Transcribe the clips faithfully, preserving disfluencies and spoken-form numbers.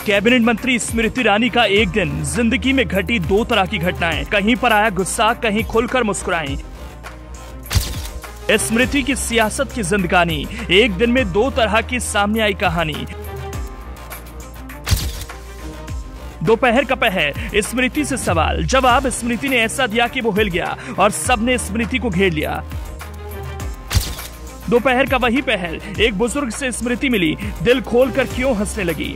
Cabinet मंत्री स्मृति ईरानी का एक दिन, जिंदगी में घटी दो तरह की घटनाएं। कहीं पर आया गुस्सा, कहीं खुलकर मुस्कुराई। स्मृति की सियासत की जिंदगानी, एक दिन में दो तरह की सामने आई कहानी। दोपहर का पहर, स्मृति से सवाल जवाब। स्मृति ने ऐसा दिया कि वो हिल गया और सबने स्मृति को घेर लिया। दोपहर का वही पहर, एक बुजुर्ग से स्मृति मिली, दिल खोलकर क्यों हंसने लगी।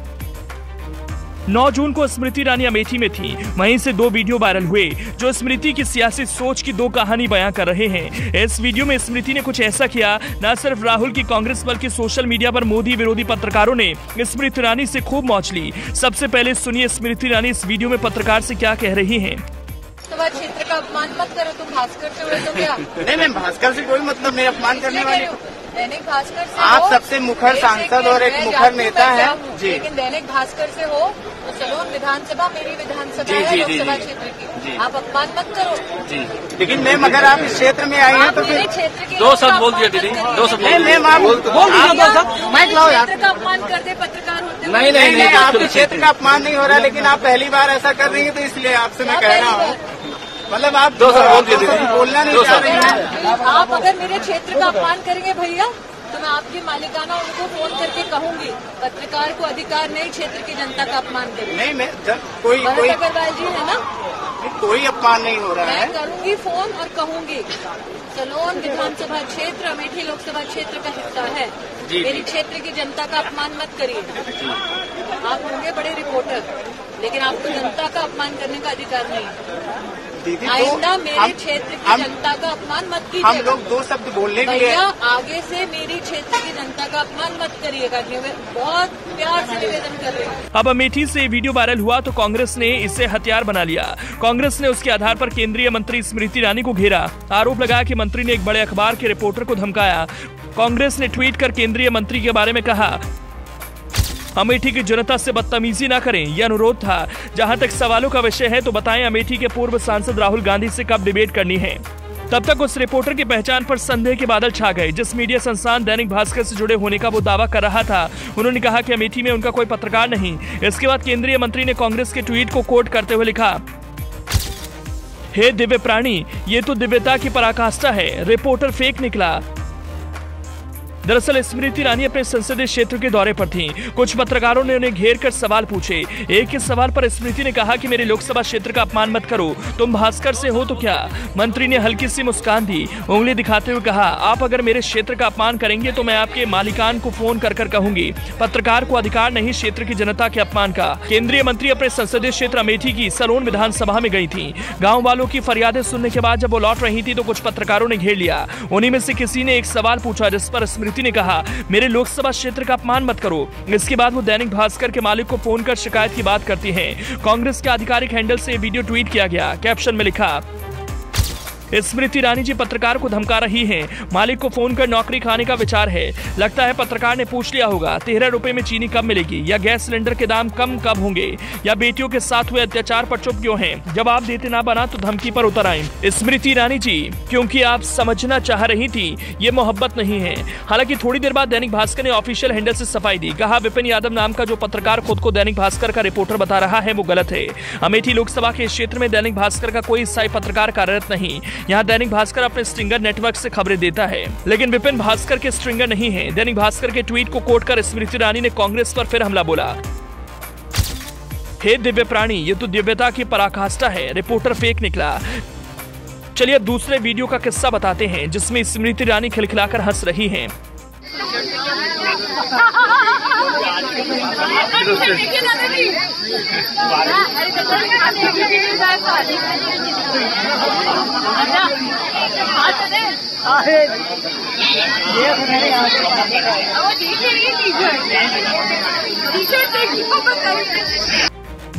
नौ जून को स्मृति ईरानी अमेठी में थी। वहीं से दो वीडियो वायरल हुए जो स्मृति की सियासी सोच की दो कहानी बयां कर रहे हैं। इस वीडियो में स्मृति ने कुछ ऐसा किया, न सिर्फ राहुल की कांग्रेस बल्कि सोशल मीडिया पर मोदी विरोधी पत्रकारों ने स्मृति ईरानी से खूब मौज ली। सबसे पहले सुनिए स्मृति ईरानी इस वीडियो में पत्रकार से क्या कह रही हैं। क्षेत्र का अपमान मत करो, तुम भास्कर से हुए तो क्या? नहीं नहीं, भास्कर से कोई मतलब नहीं, अपमान करने वाली। दैनिक भास्कर से आप सबसे मुखर सांसद और एक मुखर नेता है जी। लेकिन दैनिक भास्कर से हो तो सलोन विधानसभा मेरी विधानसभा है, लोकसभा क्षेत्र की, आप अपमान मत करो जी। लेकिन मैम अगर आप इस क्षेत्र में आई हैं तो फिर क्षेत्र के दो शब्द बोल दिया दीदी, दो शब्द मैम आप बोल माइक लाओ यार। क्षेत्र का अपमान कर दे पत्रकार होते। नहीं नहीं नहीं, आपके क्षेत्र का अपमान नहीं हो रहा, लेकिन आप पहली बार ऐसा कर रही है तो इसलिए आपसे मैं कह रहा हूँ, मतलब आप दो शब्द बोल दिए, बोलना नहीं चाह रही हैं। आप अगर मेरे क्षेत्र का अपमान करेंगे भैया तो मैं आपकी मालिकाना उनको फोन करके कहूंगी, पत्रकार को अधिकार नहीं क्षेत्र की जनता का अपमान करें। नहीं मैं कोई कोई अग्रवाल जी है ना, कोई अपमान नहीं हो रहा है। मैं करूंगी फोन और कहूंगी सलोन विधानसभा क्षेत्र अमेठी लोकसभा क्षेत्र का हिस्सा है, मेरी क्षेत्र की जनता का अपमान मत करिए। आप होंगे बड़े रिपोर्टर, लेकिन आपको जनता का अपमान करने का अधिकार नहीं। दीदी आइंदा मेरे क्षेत्र की जनता का अपमान मत कीजिएगा। हम लोग दो शब्द बोलने के लिए भैया आगे से मेरी क्षेत्र की जनता का अपमान मत करिएगा, बहुत प्यार से निवेदन कर रहे हैं। अब अमेठी से वीडियो वायरल हुआ तो कांग्रेस ने इसे हथियार बना लिया। कांग्रेस ने उसके आधार पर केंद्रीय मंत्री स्मृति ईरानी को घेरा। आरोप लगाया कि मंत्री ने एक बड़े अखबार के रिपोर्टर को धमकाया। कांग्रेस ने ट्वीट कर केंद्रीय मंत्री के बारे में कहा, अमेठी की जनता से बदतमीजी न करें, यह अनुरोध था। जहां तक सवालों का विषय है तो बताएं अमेठी के पूर्व सांसद राहुल गांधी से कब डिबेट करनी है। तब तक उस रिपोर्टर की पहचान पर संदेह के बादल छा गए। जिस मीडिया संस्थान दैनिक भास्कर से जुड़े होने का वो दावा कर रहा था, उन्होंने कहा कि अमेठी में उनका कोई पत्रकार नहीं। इसके बाद केंद्रीय मंत्री ने कांग्रेस के ट्वीट को कोट करते हुए लिखा, हे दिव्य प्राणी, ये तो दिव्यता की पराकाष्ठा है, रिपोर्टर फेक निकला। दरअसल स्मृति ईरानी अपने संसदीय क्षेत्र के दौरे पर थीं। कुछ पत्रकारों ने उन्हें घेर कर सवाल पूछे। एक ही सवाल पर स्मृति ने कहा कि मेरे लोकसभा क्षेत्र का अपमान मत करो, तुम भास्कर से हो तो क्या। मंत्री ने हल्की सी मुस्कान दी, उंगली दिखाते हुए कहा, आप अगर मेरे क्षेत्र का अपमान करेंगे तो मैं आपके मालिकान को फोन कर कर कहूंगी, पत्रकार को अधिकार नहीं क्षेत्र की जनता के अपमान का। केंद्रीय मंत्री अपने संसदीय क्षेत्र अमेठी की सलोन विधानसभा में गई थी। गाँव वालों की फरियादें सुनने के बाद जब वो लौट रही थी तो कुछ पत्रकारों ने घेर लिया। उन्हीं में से किसी ने एक सवाल पूछा जिस पर स्मृति ने कहा, मेरे लोकसभा क्षेत्र का अपमान मत करो। इसके बाद वो दैनिक भास्कर के मालिक को फोन कर शिकायत की बात करती हैं। कांग्रेस के आधिकारिक हैंडल से वीडियो ट्वीट किया गया। कैप्शन में लिखा, स्मृति ईरानी जी पत्रकार को धमका रही हैं, मालिक को फोन कर नौकरी खाने का विचार है। लगता है पत्रकार ने पूछ लिया होगा तेरह रुपए में चीनी कब मिलेगी, या गैस सिलेंडर के दाम कम कब होंगे, या बेटियों के साथ हुए अत्याचार पर चुप क्यों हैं। जवाब देते ना बना तो धमकी पर उतर आए। स्मृति ईरानी जी, क्योंकि आप समझना चाह रही थी ये मोहब्बत नहीं है। हालांकि थोड़ी देर बाद दैनिक भास्कर ने ऑफिशियल हैंडल से सफाई दी। कहा, विपिन यादव नाम का जो पत्रकार खुद को दैनिक भास्कर का रिपोर्टर बता रहा है वो गलत है। अमेठी लोकसभा के क्षेत्र में दैनिक भास्कर का कोई स्थायी पत्रकार कार्यरत नहीं। यहाँ दैनिक भास्कर अपने स्ट्रिंगर नेटवर्क से खबरें देता है, लेकिन विपिन भास्कर के स्ट्रिंगर नहीं है। दैनिक भास्कर के ट्वीट को कोट कर स्मृति ईरानी ने कांग्रेस पर फिर हमला बोला, हे दिव्य प्राणी, ये तो दिव्यता की पराकाष्ठा है, रिपोर्टर फेक निकला। चलिए दूसरे वीडियो का किस्सा बताते हैं जिसमें स्मृति ईरानी खिलखिलाकर हंस रही हैं।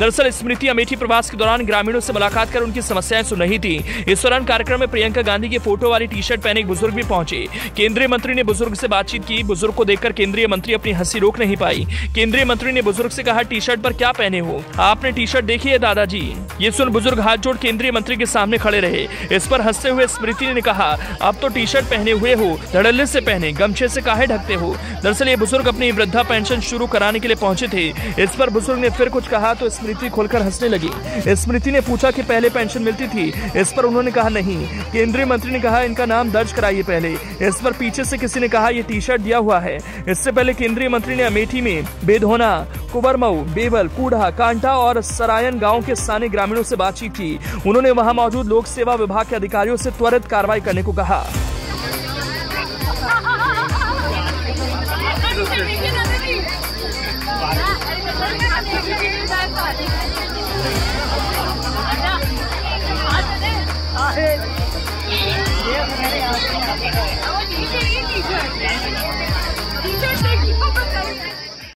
दरअसल स्मृति अमेठी प्रवास के दौरान ग्रामीणों से मुलाकात कर उनकी समस्याएं सुन रही थी। इस दौरान कार्यक्रम में प्रियंका गांधी की फोटो वाली टी शर्ट पहने एक बुजुर्ग भी पहुंचे। केंद्रीय मंत्री ने बुजुर्ग से बातचीत की। बुजुर्ग को देखकर केंद्रीय मंत्री अपनी हंसी रोक नहीं पाई। केंद्रीय मंत्री ने बुजुर्ग से कहा, टी शर्ट पर क्या पहने हो? आपने टी शर्ट देखी है दादाजी? ये सुन बुजुर्ग हाथ जोड़ केंद्रीय मंत्री के सामने खड़े रहे। इस पर हंसते हुए स्मृति ने कहा, अब तो टी शर्ट पहने हुए हो, धड़ल्ले से पहने, गमछे से काहे ढकते हो? दरअसल ये बुजुर्ग अपनी वृद्धा पेंशन शुरू कराने के लिए पहुंचे थे। इस पर बुजुर्ग ने फिर कुछ कहा तो स्मृति खोलकर हंसने लगी। स्मृति ने पूछा कि पहले पेंशन मिलती थी? इस पर उन्होंने कहा नहीं। केंद्रीय मंत्री ने कहा, इनका नाम दर्ज कराइए पहले। इस पर पीछे से किसी ने कहा, ये टी शर्ट दिया हुआ है। इससे पहले केंद्रीय मंत्री ने अमेठी में बेधोना, कुबरमऊ, बेवल, कूढ़ा, कांटा और सरायन गांव के स्थानीय ग्रामीणों से बातचीत की। उन्होंने वहां मौजूद लोक सेवा विभाग के अधिकारियों से त्वरित कार्रवाई करने को कहा। Thank you.